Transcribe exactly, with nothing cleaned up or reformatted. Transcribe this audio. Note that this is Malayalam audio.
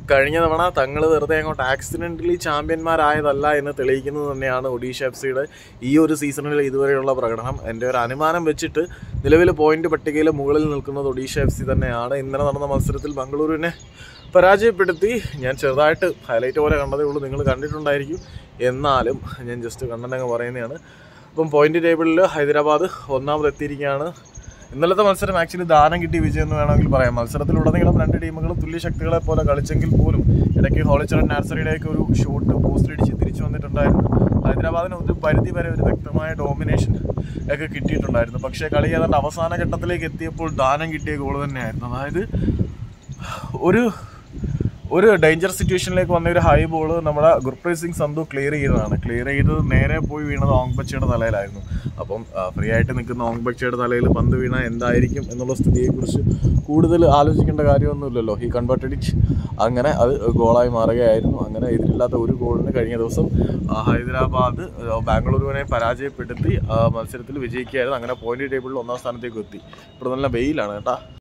കഴിഞ്ഞ തവണ തങ്ങൾ വെറുതെ അങ്ങോട്ട് ആക്സിഡൻ്റലി ചാമ്പ്യന്മാരായതല്ല എന്ന് തെളിയിക്കുന്നത് തന്നെയാണ് ഒഡീഷ എഫ് സിയുടെ ഈ ഒരു സീസണിൽ ഇതുവരെയുള്ള പ്രകടനം. എൻ്റെ ഒരു അനുമാനം വെച്ചിട്ട് നിലവിൽ പോയിന്റ് പട്ടികയിൽ മുകളിൽ നിൽക്കുന്നത് ഒഡീഷ എഫ് സി തന്നെയാണ്. ഇന്നലെ നടന്ന മത്സരത്തിൽ ബംഗളൂരുവിനെ പരാജയപ്പെടുത്തി. ഞാൻ ചെറുതായിട്ട് ഹൈലൈറ്റ് പോലെ കണ്ടതേ ഉള്ളൂ, നിങ്ങൾ കണ്ടിട്ടുണ്ടായിരിക്കും. എന്നാലും ഞാൻ ജസ്റ്റ് കണ്ടങ്ങ് പറയുന്നതാണ്. അപ്പം പോയിന്റ് ടേബിളിൽ ഹൈദരാബാദ് ഒന്നാമതെത്തിയിരിക്കുകയാണ്. ഇന്നലത്തെ മത്സരം ആക്ച്വലി ദാനം കിട്ടിയ വിജയം എന്ന് വേണമെങ്കിൽ പറയാം. മത്സരത്തിലുടനീളം രണ്ട് ടീമുകളും തുല്യശക്തികളെ പോലെ കളിച്ചെങ്കിൽ പോലും ഇടയ്ക്ക് ഹോളിച്ചറൻ നാസറിയുടെയൊക്കെ ഒരു ഷോട്ട് പോസ്റ്റ് അടിച്ച് തിരിച്ചു വന്നിട്ടുണ്ടായിരുന്നു. ഹൈദരാബാദിന് ഒരു പരിധി വരെ ഒരു വ്യക്തമായ ഡോമിനേഷൻ ഒക്കെ കിട്ടിയിട്ടുണ്ടായിരുന്നു. പക്ഷേ കളി ഏതാണ്ട് അവസാന ഘട്ടത്തിലേക്ക് എത്തിയപ്പോൾ ദാനം കിട്ടിയ ഗോൾ തന്നെയായിരുന്നു. അതായത് ഒരു ഒരു ഡേഞ്ചർ സിറ്റുവേഷനിലേക്ക് വന്ന ഒരു ഹൈ ബോൾ നമ്മുടെ ഗുർപ്രീത് സിംഗ് സന്ധു ക്ലിയർ ചെയ്തതാണ്. ക്ലിയർ ചെയ്തത് നേരെ പോയി വീണത് ഓങ് ബച്ചയുടെ തലയിലായിരുന്നു. അപ്പം ഫ്രീ ആയിട്ട് നിൽക്കുന്ന ഓങ് ബച്ചയുടെ തലയിൽ പന്ത് വീണാൽ എന്തായിരിക്കും എന്നുള്ള സ്ഥിതിയെക്കുറിച്ച് കൂടുതൽ ആലോചിക്കേണ്ട കാര്യമൊന്നുമില്ലല്ലോ. ഈ കൺവേർട്ടഡ് ഇറ്റ് അങ്ങനെ അത് ഗോളായി മാറുകയായിരുന്നു. അങ്ങനെ എതിരില്ലാത്ത ഒരു ഗോളിന് കഴിഞ്ഞ ദിവസം ഹൈദരാബാദ് ബാംഗ്ലൂരുവിനെ പരാജയപ്പെടുത്തി മത്സരത്തിൽ വിജയിക്കുകയായിരുന്നു. അങ്ങനെ പോയിന്റ് ടേബിളിൽ ഒന്നാം സ്ഥാനത്തേക്ക് എത്തി. ഇപ്പോൾ നല്ല വെയിലാണ് കേട്ടോ.